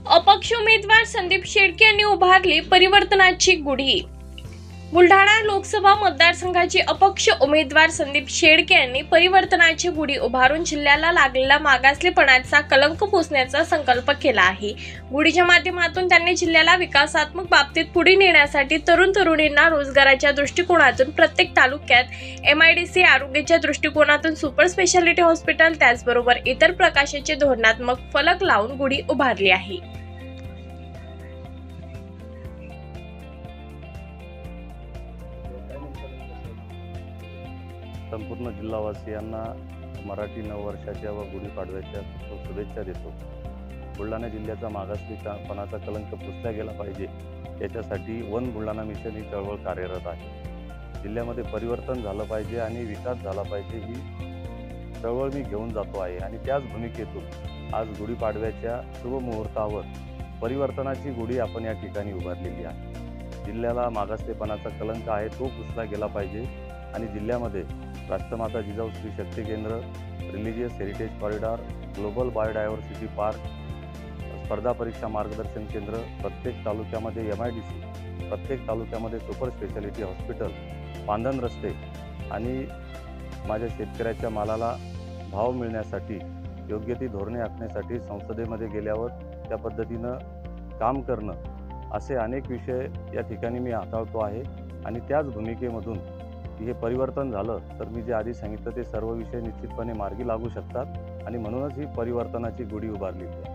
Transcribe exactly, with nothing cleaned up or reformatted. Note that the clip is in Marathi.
अपक्ष उमेदवार संदीप शेळके यांनी उभारली परिवर्तनाची गुढी। बुलढाणा लोकसभा मतदारसंघाचे अपक्ष उमेदवार संदीप शेळके यांनी परिवर्तनाची गुढी उभारून जिल्ह्याला लागलेला मागासलेपणाचा कलंक पुसण्याचा संकल्प केला आहे। गुढीच्या माध्यमातून त्यांनी जिल्ह्याला विकासात्मक बाबतीत पुढे नेण्यासाठी तरुण तरुणींना रोजगाराच्या दृष्टिकोनातून प्रत्येक तालुक्यात एमआयडीसी, आरोग्याच्या दृष्टिकोनातून सुपर स्पेशालिटी हॉस्पिटल, त्याचबरोबर इतर प्रकाशाचे धोरणात्मक फलक लावून गुढी उभारली आहे। संपूर्ण जिल्हावासियांना मराठी नववर्षाच्या व गुढीपाडव्याच्या शुभेच्छा देतो। बुलढाणा जिल्ह्याचा मागासलेपणाचा कलंक पुसला गेला पाहिजे याच्यासाठी वन बुलढाणा मिशन ही चळवळ कार्यरत आहे। जिल्ह्यामध्ये परिवर्तन झालं पाहिजे आणि विकास झाला पाहिजे ही चळवळ मी घेऊन जातो आहे आणि त्याच भूमिकेतून आज गुढीपाडव्याच्या शुभ मुहूर्तावर परिवर्तनाची गुढी आपण या ठिकाणी उभारलेली आहे। जिल्ह्याला मागासलेपणाचा कलंक आहे तो पुसला गेला पाहिजे आणि जिल्ह्यामध्ये राष्ट्रमाता जिजाऊ स्त्री शक्ती केंद्र, religious heritage corridor, global biodiversity park, स्पर्धा परीक्षा मार्गदर्शन केंद्र, प्रत्येक तालुक्यामध्ये एम आय डी सी, प्रत्येक तालुक्यामध्ये सुपर स्पेशालिटी हॉस्पिटल, पांधन रस्ते आणि माझ्या शेतकऱ्याच्या मालाला भाव मिळण्यासाठी योग्य ती धोरणे आखण्यासाठी संसदेमध्ये गेल्यावर त्या पद्धतीनं काम करणं असे अनेक विषय या ठिकाणी मी हाताळतो आहे आणि त्याच भूमिकेमधून हे परिवर्तन झालं तर मी जे आधी सांगितलं ते सर्व विषय निश्चितपणे मार्गी लागू शकतात आणि म्हणूनच ही परिवर्तनाची गुढी उभारली आहे।